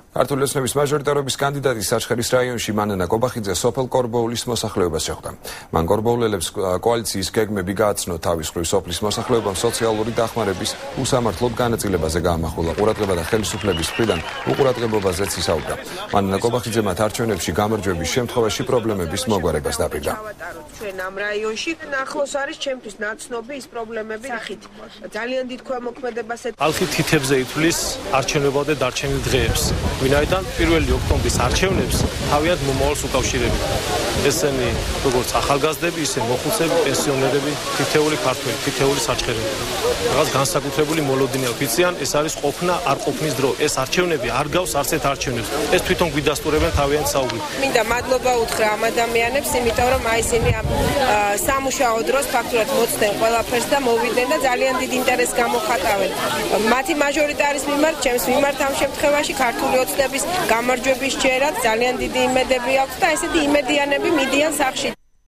ქართული ოცნების მაჟორიტარობის კანდიდატი საჩხერის რაიონში მანანა კობახიძე სოფელ კორბოულის მოსახლეობას შეხვდა. მან კორბოულელებს კოალიციის გეგმები გააცნო, თავის მხრივ სოფლის მოსახლეობამ სოციალური დახმარების უსამართლოდ განაწილებაზე გაამახვილა ყურადღება და ხელისუფლების მხრიდან უყურადღებობაზეც ისაუბრა. მანანა კობახიძე მათ არჩევნებში გამარჯვების შემთხვევაში პრობლემების მოგვარებას დაპირდა. ჩვენ ამ რაიონში ახლოს არის ჩემთვის ნაცნობი ის პრობლემები, ნახით, ძალიან დიდ ქვემოქმედებას ხალხი თითებზე ითვლის არჩევნებამდე დარჩენილ დღეებს. ვინაიდან 1 ოქტომბრის არჩევნებს თავიანთ მომავალს უკავშირებენ. ესენი როგორც ახალგაზრდები, ისე მოხუცები, პენსიონერები, თითეული ქართველი, თითეული საჩხერელი. რაღაც განსაკუთრებული მოლოდინი ოფიციან, ეს არის ყოფნა არ ყოფნის დრო. ეს არჩევნები არ გავს არცერთ არჩევნებს. ეს თვითონ გვიდასტურებენ თავიანთ საუბრით. მინდა მადლობა უთხრა ამ ადამიანებს, იმიტომ რომ აი ისინი ამ სამუშაო დროს ფაქტურად მოწდნენ ყველაფერს და მოვიდნენ და ძალიან დიდ ინტერესს გამოხატავენ. მათი მაჟორიტარის მიმართ, ჩემს მიმართ ამ შემთხვევაში ქართული ოცნების გამარჯვების ჯერაც ძალიან დიდი იმედები აქვს და ესეთი იმედიანები მიდიან სახლში.